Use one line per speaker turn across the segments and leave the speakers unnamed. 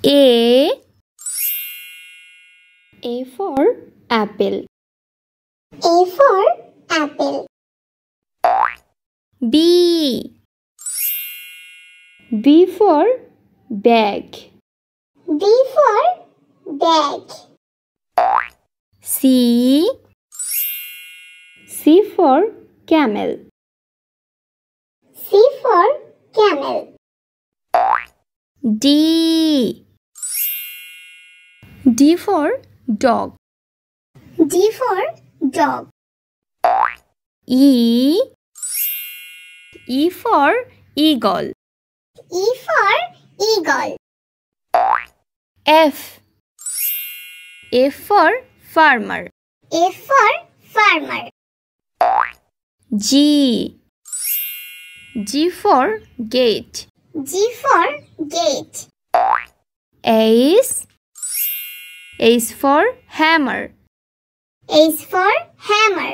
A for apple.
A for apple.
B for bag.
B for bag.
C for camel.
C for camel.
D for dog.
D for dog.
E for eagle.
E for eagle.
F for farmer.
F for farmer.
G for gate.
G for gate.
H for hammer.
H for hammer.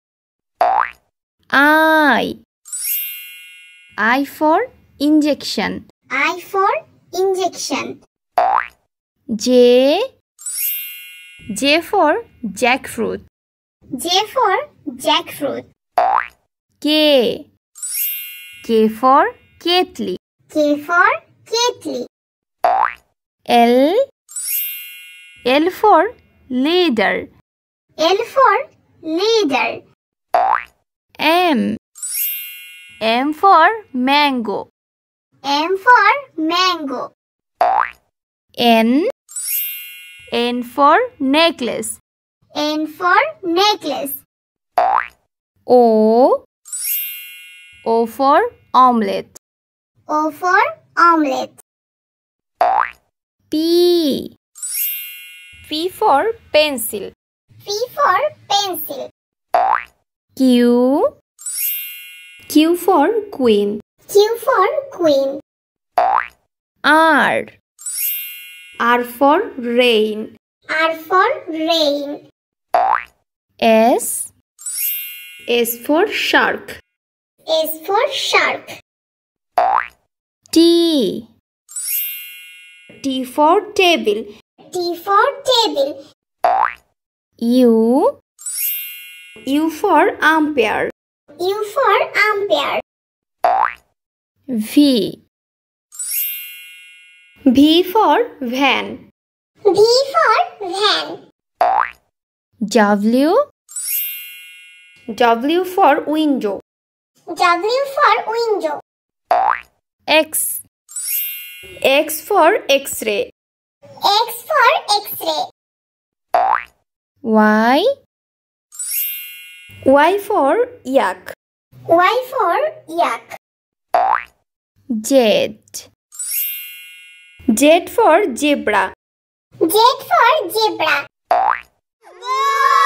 I for injection.
I for injection.
J for jackfruit.
J for jackfruit.
K for kettle.
K for kettle.
L for ladder.
L for ladder.
M for mango.
M for mango.
N for necklace.
N for necklace.
O for omelette.
O for omelette.
P for pencil.
P for pencil.
Q for queen.
Q for queen.
R for rain.
R for rain.
S for shark.
S for shark.
T for table.
T for table.
U for umpire.
U for umpire.
V for van.
V for van.
W for window.
W for window.
X for X-ray.
X for X-ray.
Y for yak.
Y for yak.
Z for zebra.
Z for zebra.